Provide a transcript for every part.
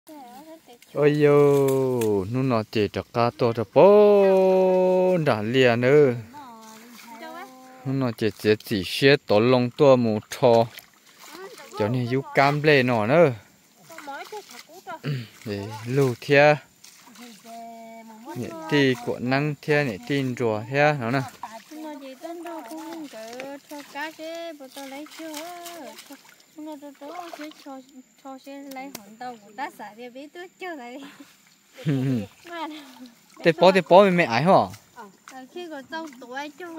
ôi yo nó nọ chỉ cho cá to cho bố đã liền nữa nó chỉ xe tổ lông tua mù thò cho nên yêu cam lê nọ nữa để lưu theo nhẹ ti của năng theo nhẹ tin rùa theo nó nè thế bó mẹ ái hả khi còn trong tuổi cho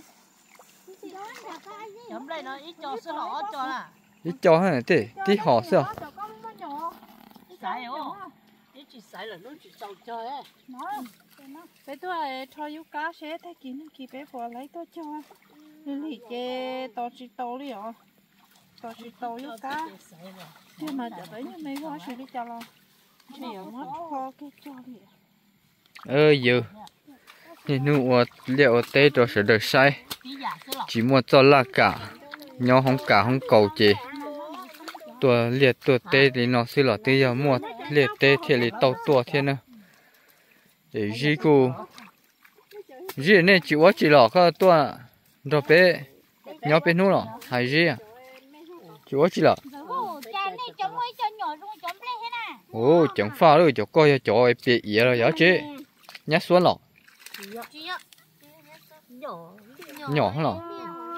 chấm đây nó ít cho sữa lỏ cho à ít cho hay thế tí họ sao sải không ít chỉ sải là nó chỉ trâu chơi ấy bé tôi cho yêu cá sẽ thấy kín kì bé bỏ lấy tôi cho lì chè to chỉ to đi ạ to chỉ to yêu cá nhưng mà giờ đấy như mấy hoa sẽ đi cho lo chỉ ở mất kho cái cho đi giờ nhìn nu liệu tê cho sẽ được sai chỉ mua cho là cả nhau không cả không cầu chị tua liệt tua tê thì nó sẽ là tê giờ mua liệt tê thì liệt tàu tua thiên nữa để gì cô gì này chỉ là cái tua rồi bé nhau bé nu rồi hay gì à chỉ là ồ chẳng pha rồi cho coi cho em bị gì rồi đó chứ nhát xuống lọ nhỏ hơn lọ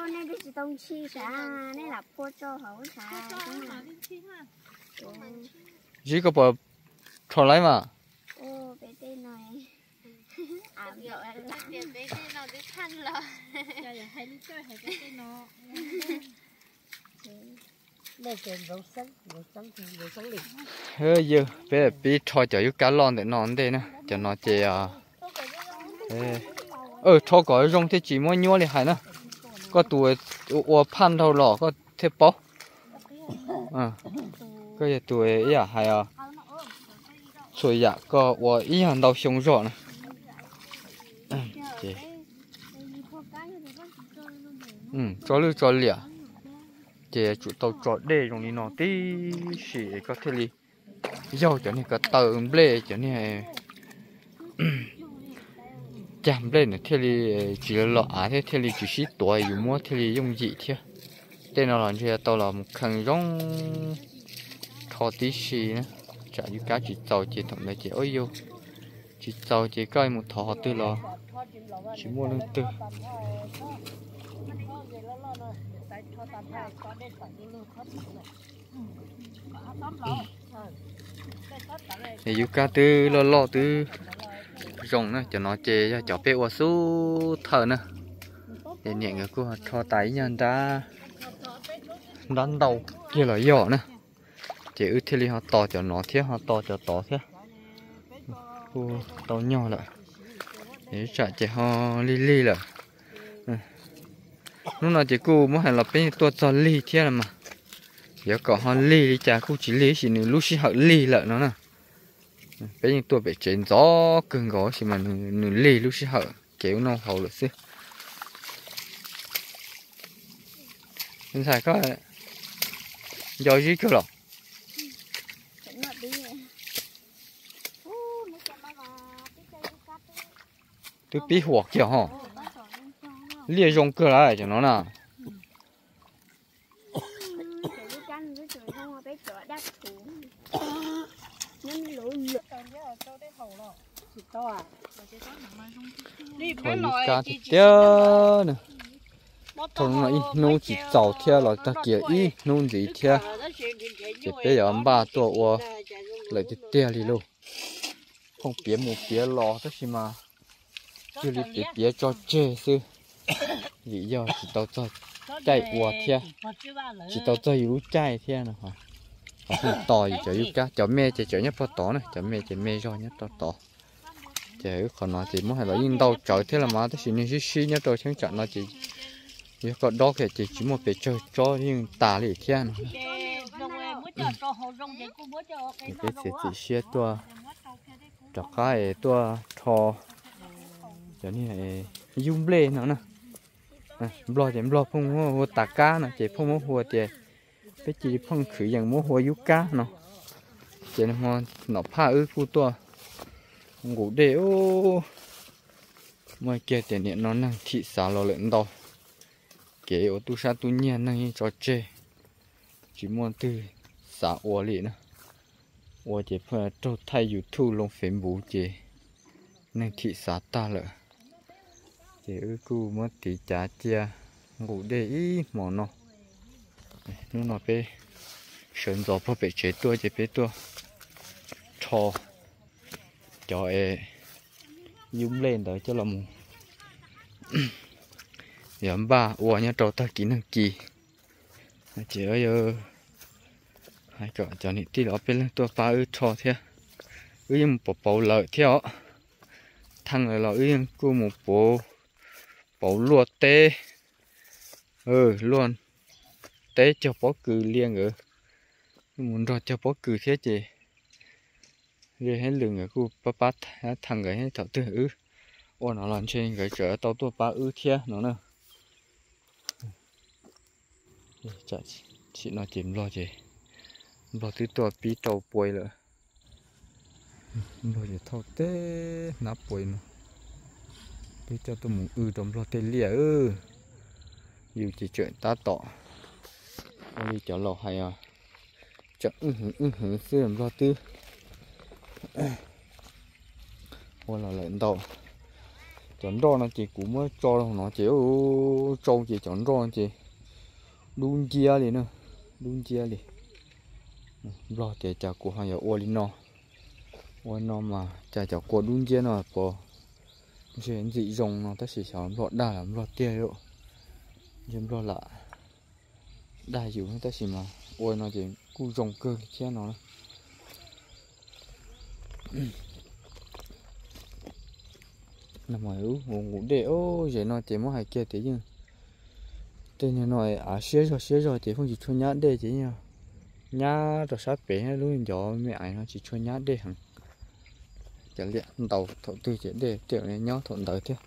chỉ có bờ thò lấy mà giờ bé bị thò cho cá lon để nón đây nè cho nó chè thò có rong thế chỉ mua nhua thì hay nè có tuổi pan thâu lọ có thế bó có giờ tuổi à hay à rồi dạ có ý hàng đầu sống rõ nè cho lìa chị chủ tàu cho để trong này nó tí xỉ có thể li dầu cho nên có tàu bể cho nên chạm lên này thế li chỉ là lọ thế li chỉ xí tuổi dùng mua thế li dùng gì thế đây nó là gì tàu là một khăn rong thò tí xỉ nữa chả như cá chỉ tàu chỉ thằng này chỉ ôi yêu chỉ tàu chỉ coi một thò tư lò chỉ mua lương tư thì yêu cá tư lo tư rồng nữa cho nó chê cho cháu bé qua số thở nữa để nhẹ người cô cho tay nhân ta đánh đầu kia là giỏ nữa chỉ ước thì họ to cho nó thế họ to cho to thế to nhỏ lại để trả chỉ họ li là lúc nào chỉ cô muốn hành là bên tôi cho li thế mà giờ có họ li trả cô chỉ li chỉ nửa lúc chỉ họ li lại nó nè bên tôi bị chén gió cứng gó chỉ mà nửa li lúc chỉ họ kéo nó hậu được xí hiện tại có giờ gì cơ rồi tôi bị hoạt chưa hả lia rong cơ lại cho nó nè thôi cá thì tiếc nè thôi nó ít nô chỉ giàu theo là ta kia ít nô gì theo chỉ bây giờ ba tuổi lại thì tiếc đi luôn không biết một biết lo tất nhiên mà chưa đi biết cho chơi sư lý do chỉ tao cho chạy qua theo chỉ tao cho yếu chạy theo nè hả không to gì cho yếu cá cho mẹ cho nhất bao to này cho mẹ cho nhất to chứ còn nó chỉ muốn hay là in đâu trời thế là mà tất nhiên như xí nhất rồi chẳng chọn nó chỉ có đó chỉ một cái chơi cho nhưng tà lì theo này cái chỉ xe tua cho cái tua thò cho nên dùng lê nữa nè blo phong hoa tà cá nè chỉ phong hoa thì cái chỉ phong khử dạng mua hoa yếu cá nó chỉ là nó pha ư cu tua ngủ để ô mà kia tiền điện nó năng thị xã lo lợn đâu kể ở tu sa tu nhiên năng cho chê chỉ muốn từ xã ủa lì nữa ủa chỉ phải trâu thay YouTube lông phim bù chỉ năng thị xã ta lợ chỉ ư cu mất tí trả chia ngủ để ý mỏ nó nó bé sơn gió phải chế tua chỉ bé tua cho dung lên đó cho là mù giảm ba ủa nhá trâu ta kỹ năng kỳ chỉ ở hai cậu cho nị tí đó bên tua ba ư cho thế ư một bộ lợi theo thằng này là ư cô một bộ luộc tê luôn tê cho bó cừ liền ở muốn rồi cho bó cừ thế chị liền hết lưng ở cô bát thằng ấy thảo tư ô nó làm trên cái chợ tao tua ba thế nó nè chả chị nó chìm lo chị lo thứ tua bí tàu bồi rồi lo gì thâu tê nắp bồi nó bây giờ tôi muốn trong lo tê lìa dù chỉ chuyện ta tỏ đi cho lò hay à chẳng xưa làm lo tư ô là lợn tàu chọn rau nó chỉ cũng mới cho nó chỉ trâu chỉ chọn rau chỉ đun chia liền nữa đun chia liền lo để chả của hai ô nó mà chả của đun chia nó bỏ chuyện dị rồng nó ta chỉ chọn lọt đa làm lọt tia độ nhưng lo lạ đa dù ta chỉ mà ôi nó chỉ cu rồng cơ che nó nằm ngoài ngủ để vậy nó chỉ mới hay kia thế nhưng tên nhà nói xé rồi thì không chỉ cho nhát để chỉ nha nhá rồi sát bể hay luôn gió mẹ ảnh nó chỉ cho nhát để hằng chả lẽ tàu thợ tư chỉ để tiểu này nhau thuận tới thế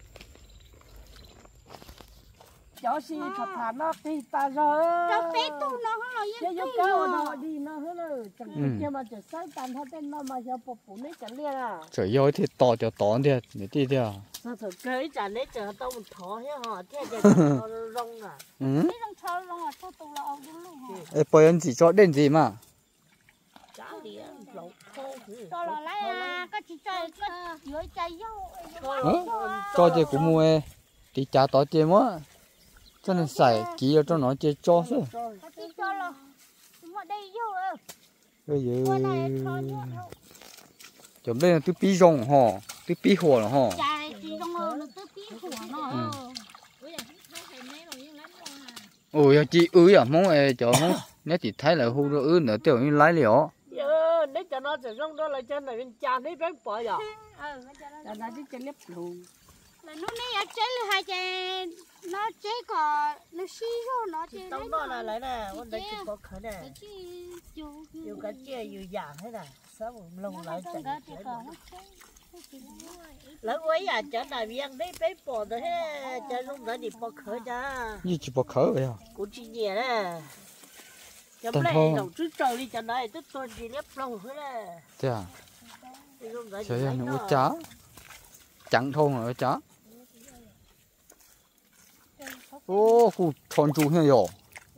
cháu xin thật thà nó đi ta rồi cháu bé tu nó không là chứ yên yêu cầu nó đi nó hết rồi chẳng kia mà chỉ sai tàn hết tên nó mà giờ bộ phụ này chẳng liền à trời ơi thì to cho to đi để đi theo sao thử cưới chả lấy chờ tao một thó hết họ thế để rong à cái rong cho rong à cho tu là ông đúng luôn hả bây giờ chỉ cho đến gì mà chả đi lẩu khô cho là lấy à có chỉ cho có dưới trái dâu cho chị cũng mua thì chả to chị mà cho nên xài kỹ cho nó chị cho chứ có chỉ cho là mà đây dâu bây giờ qua này cho nhớ chuẩn bị là tôi pi rong hò tôi pi hồ là hò trái chỉ rong nó tới tí của nó ôi chị à mong cho mong nếu chị thấy là hú rồi nữa tiểu như lái liễu nếu cho nó sẽ rong đó là chân này bên cha đấy bé bỏ rồi là nó chỉ chân lép luôn là nó này chế là hai chế nó chế có nó xí rồi nó chế trong đó là lấy nè con đấy chỉ có khởi nè dù cái chia dù giả hết nè sao mà lông lại chẳng lấy quấy à chở đại viên đấy bé bỏ rồi hết chở lông lại đi bỏ khởi ra như chỉ bỏ khởi vậy à cũng chỉ nhẹ nè chấm lại đầu trước trời đi chở này tức tôi chỉ lép lông hết nè chà trời ơi nó chó chẳng thôn rồi chó ô cụ tròn chú hiện rồi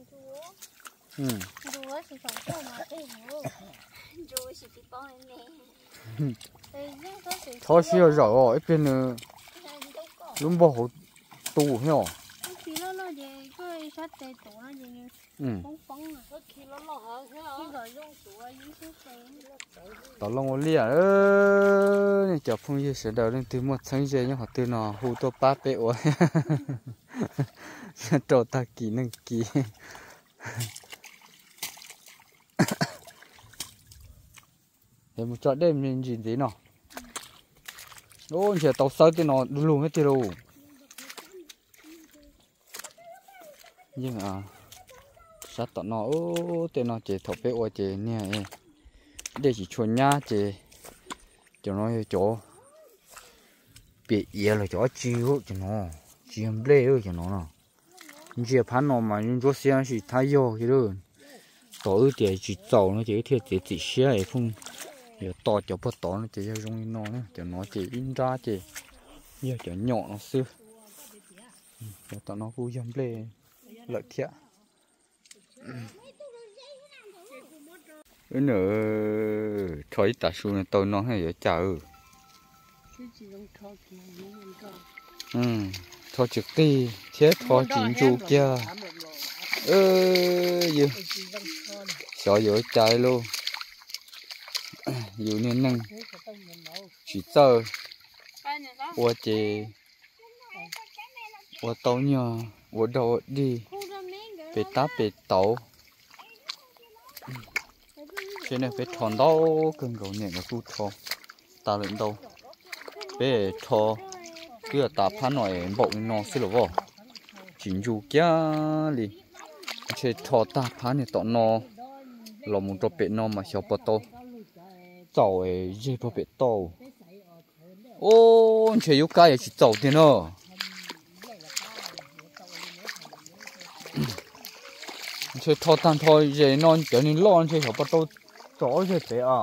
thôi xưa rồi bên luôn bỏ tù hiểu tao long lia ơi chợ phong như sẽ đầu lên từ một tháng giờ nhưng họ từ nó hú to ba bể ôi trâu ta kỹ năng kỹ để một chỗ đêm mình nhìn thấy nó ô chỉ tàu sơi thì nó luôn hết rồi nhưng sát tao nó ô tên nó chỉ thọ bể ôi chỉ nè để chỉ chuồn nhá chỉ cho nó chỗ bị yếu là chỗ chiếu cho nó chiếm lê ơi cho nó chỉ phán nó mà những chỗ xe thì thay vô cái đó tổ thì chỉ tàu nó chỉ thiệt chỉ xe ấy không giờ to cho bớt to nó chỉ dùng nó nữa cho nó chỉ in ra chỉ giờ cho nhỏ nó xưa giờ tao nó cũng dám lên lợi thiệt nữa thôi ta xuống này tôi nó hay giờ chờ thôi trực ti chết thôi chín chu kia giờ sợ giờ chạy luôn dù nên năng chỉ sợ我姐我到nhà我到đi về tá về tàu trên này phải thòn đâu cần gấu nhẹ nó tu thò ta lên đâu về thò cứ ta phá nổi bộ nó xí lỗ vỏ chính chủ kia đi chơi thò ta phá này tọ nó là một trò bể nó mà xéo bờ tàu tàu ấy dễ bờ bể tàu ô chơi yêu cái chỉ tàu tiền nữa chơi thò tan thôi dễ non cho nên lo chơi xéo bờ tàu chó dễ bể à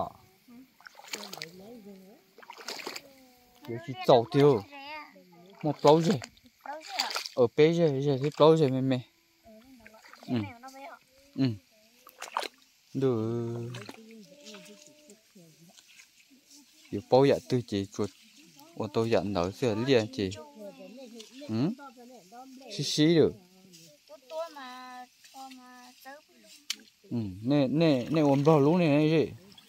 giờ chỉ tàu tiêu một bao dễ ở bể dễ thì bao dễ mẹ được giờ bao giờ tôi chỉ chuột ô tô dặn nở sửa liền chị xí được nè ôm bò lú này gì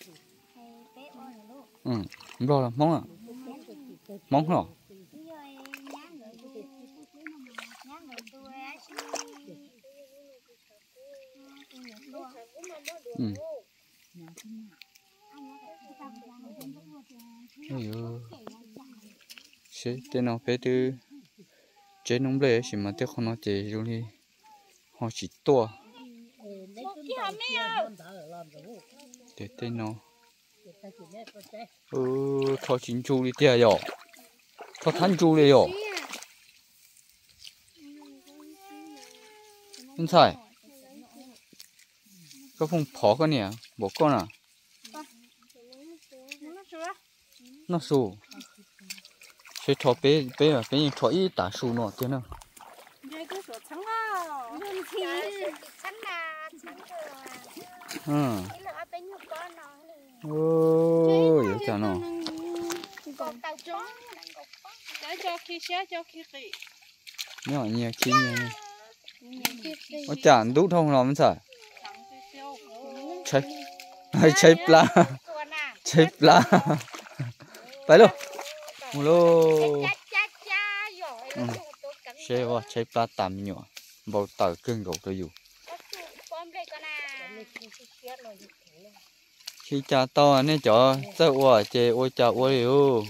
bò là món à món hả sẽ tên nào phải từ chế nông lệ chỉ mà tiếc không nó chế rồi đi họ chỉ to để tên nào thọ chín chu đi tiền rồi thọ thanh chu đi rồi không sai có phong phó cái nè bỏ con à nó sù sẽ thọ bé à bé như thọ ít tả sù nó thế nào vậy chả nó nhỏ nhiều chi nhiều nó chả đút không nó mới sợ cháy pla cháy pla phải luôn lô xe vào cháy pla tạm nhỏ bao tờ cưng gấu tôi dù khi cha to nên cho sợ quá chè ôi cha ôi liu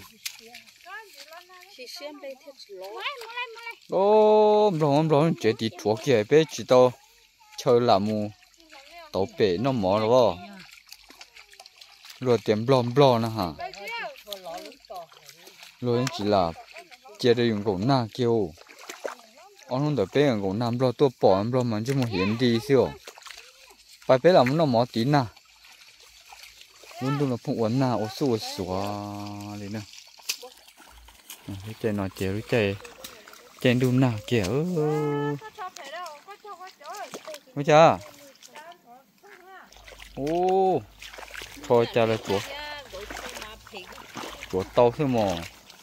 ô rồi chế thì thuộc kia bé chỉ to chơi làm mù tổ bể nó mỏ rồi rồi tiền blon nữa hả rồi chỉ là chế được dùng gỗ na kêu ông không được bé gỗ na blon tua bỏ blon mà chứ một hiện đi xíu phải bé làm nó mỏ tí na muốn đâu là phụng uốn na ô xua đấy nè cái chơi nó chế với chơi đu na kiểu mới chưa ô thôi cha là chuột tàu thôi mà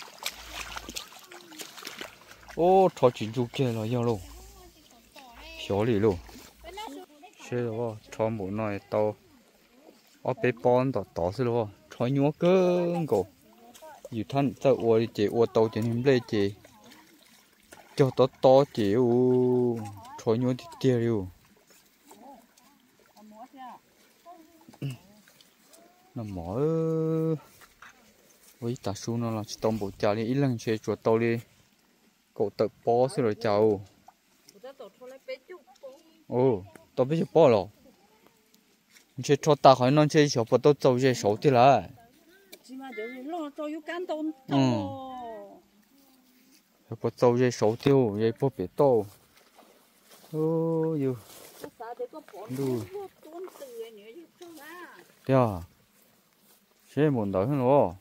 ô thôi chỉ du kia là nhau luôn xóa lì luôn xe rồi thôi một nói tàu ở bên bòn tỏ xí luôn thôi nhúa cơn cổ dù thân sợ uo chị uo tàu cho nên lấy chị cho to chị thôi nhúa thì kia luôn nó mỏ với ta su nó là tôm bộ chả đi ít lần chơi chuột tàu đi cậu tự bó xí rồi chào tao biết bó rồi chơi cho ta khỏi non chơi小不都走些手的来不走些手丢也不别倒哟对啊 xe muốn đói hơn rồi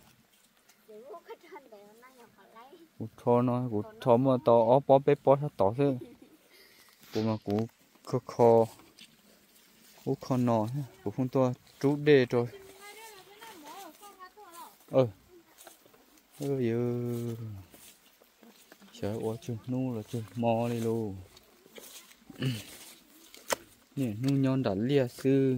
cú thò nó cú thò mà to ó bó bé bó sao to thế cú mà cú khó nọ cú không to chú đê rồi ơi trời ơi chứ nu là chứ mò đi luôn nè nu nhon đã lia sư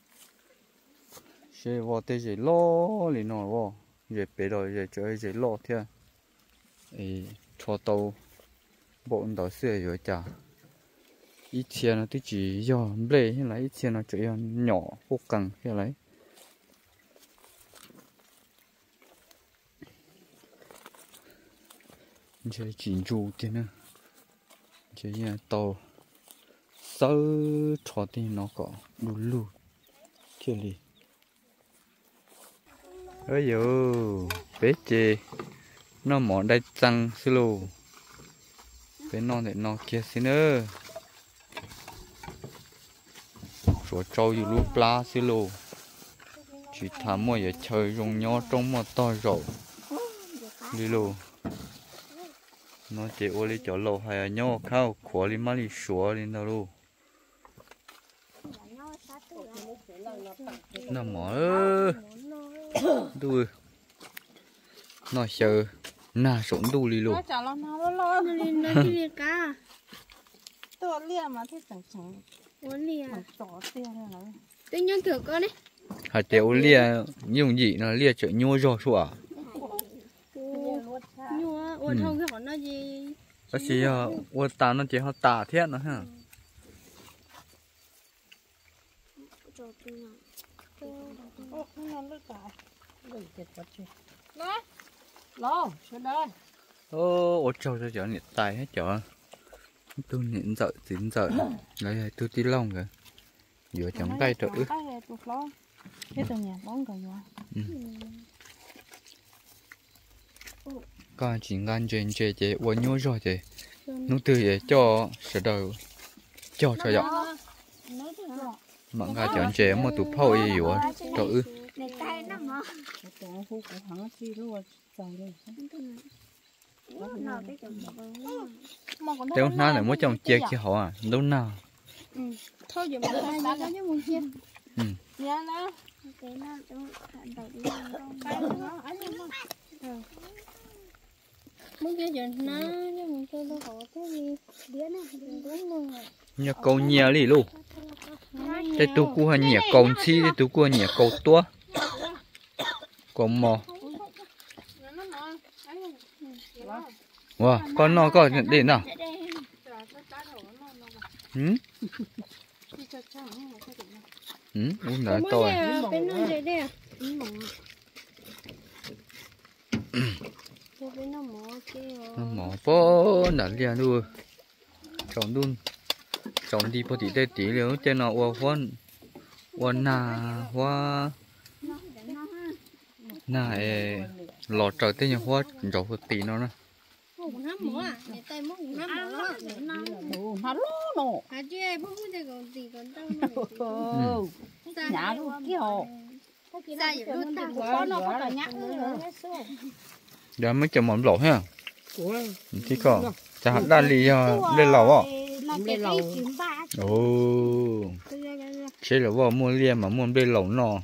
xe vào tới giờ lo liền nọ vào giờ bé rồi giờ chơi giờ lo thế ấy cho tàu bộ đó xe rồi chả ít tiền nó chỉ do bể hay là ít tiền nó chỉ nhỏ vô cần hay là chơi chỉnh chu tiền nữa chơi nhà tàu sơ cho tiền nó có đủ lù chơi đi ơi yo bé chê nó mỏ đây tăng xí lù bé non để nó kia xí nữa số trâuอยู่ลูกปลาxí lù chỉ thả mua giờ chơi rong nhỏ trong mà to rồi đi lù nó chỉ ô li chỗ lầu hay nhỏ khao khóa li má li xóa lên đâu luôn nó mỏ đuôi nó sợ na sốn đu li luôn nó đi cá tôi lia mà thế chẳng chẳng muốn đi à tỏ tiền này tôi nhớ thử con đấy hạt tiểu lia dùng gì nó lia chợ nhô rồi xua nhua ôi thâu cái nó gì bác sĩ ôi ta nó chỉ họ tả thiết nó ha ô nó lướt cả rồi chết quá chứ lo xuống đây ô trâu cho chợ nhiệt tài hết chợ tôi nhiệt dợ chín dợ lấy tôi tí lông kìa vừa chẳng tay trợ cái tờ nhà bóng cả rồi con chỉ ngăn trên chế uốn nhô rồi thì nó từ để cho sợ đầu cho dọc mọi người chọn chế mà tụ phao gì vậy trời ơi nếu nào lại muốn trồng chè kia họ à đâu nào thôi giờ mình ra cho những người kia nha nó cái nó muốn cái chuyện nó nhưng mình chơi đâu có cái gì biết này đúng luôn nhà cầu nhà đi luôn cái tụ cu hay nhà cầu chi cái tụ cu nhà cầu tua cầu mò wow con nó có để nào uống đã to nó mỏ bó đã liền luôn trồng luôn trồng đi bó tí tí liền trên nó uốn hoa nà lọt trời tên nhà hoa trồng bó tí nó nè nhà luôn kiểu đó mới chồng mắm lẩu ha chỉ có chả đa lì lên lẩu à ồ chế là vào mua lia mà mua bên lẩu nọ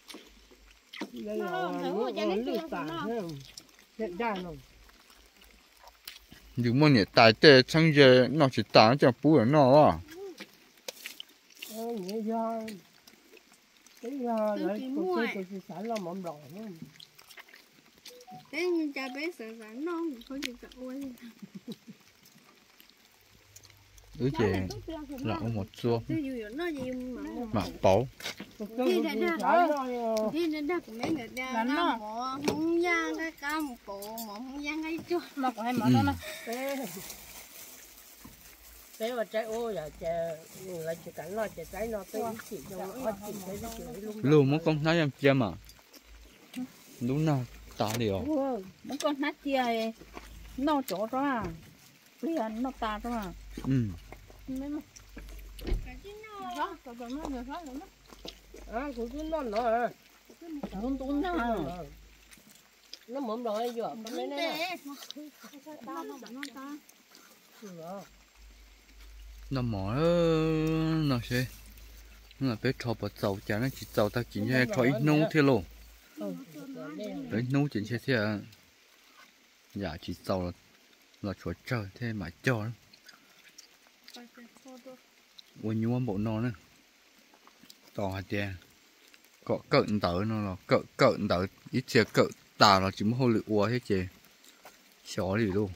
đừng mua nhiệt tài tệ sang giờ nó chỉ tả cho bú ở nó à thế nhưng cha bé sợ sẵn non không chịu sợ quên chè lẩu một xua nó gì mà bổ thì đã của mấy người ta nó mỏ không giang cái cá một bộ mỏ không giang cái chua mà có hay mỏ đó bé và trái ô là chè lại chỉ cảnh lo chè trái nó tới chỉ trong nó chỉ cái luôn muốn con nói em chưa mà đúng nào tả điều mấy con nát chia nó chỗ đó à liền nó ta đó à cái nó của nó nó Không tốn nào. Nó mồm rồi vừa con lấy nè. nó mỏ nó sẽ nó là bé trò bật dầu chả nó chỉ dầu ta chỉ như trò ít nấu thế luôn đấy nấu chỉ thế à dạ chỉ dầu là trò chơi thế mà cho nó ui nhuốm bộ nó nữa to hạt đen có cận tớ nó là cận tớ ít chia cận tà là chỉ một hồi lựu ua hết chị chó gì luôn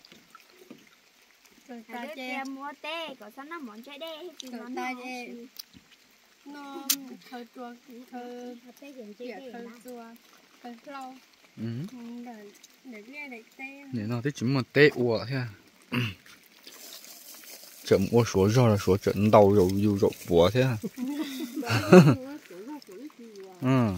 ta chơi mua tê có sao nó món chơi đê hay gì nó chơi nó thơ chua thơ thơ chua thơ lâu để nghe để tê để nó thấy chỉ một tê ua thế à chậm ua số rồi là số trận đầu rồi dù rộp búa thế à ừ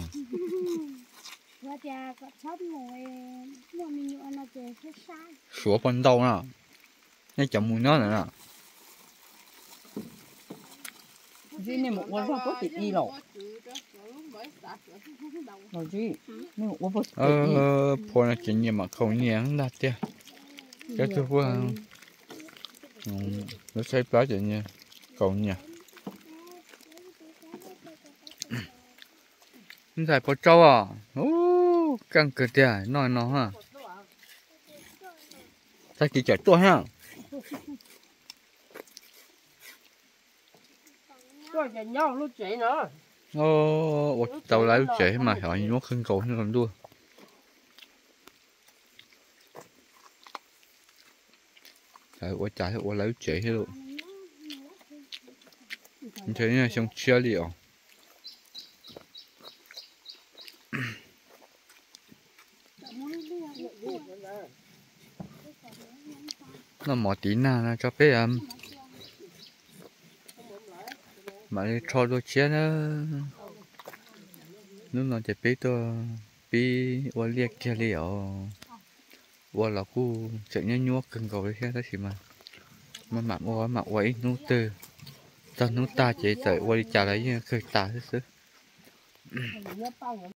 số phần đầu nè nó chậm mùi nó nữa nè Chứ nên một con có thịt gì rồi. Rồi chứ, nên một con có thịt gì. phô là chuyện gì mà không nhãn đặt kia cái thứ qua nó xếp lá chuyện nha cầu nha nó xài bò trâu à căng cơ tè nói nó ha sao chỉ chạy tua ha Rồi chạy nhau lúc chạy nữa. tàu lái chạy mà hỏi nó khinh cầu nó còn đua trời ơi chạy ơi lái chạy hết luôn thế này xong chia liệu nó mỏ tí nào nó cho bé mà đi cho đôi chia nó nó chỉ bé tôi bé qua liệt kia liệu qua là cu chạy nhanh nhúa cần cầu đấy đó thì mà mặc quay nút từ cho nút ta chỉ tới qua đi trả lấy khơi ta hết sức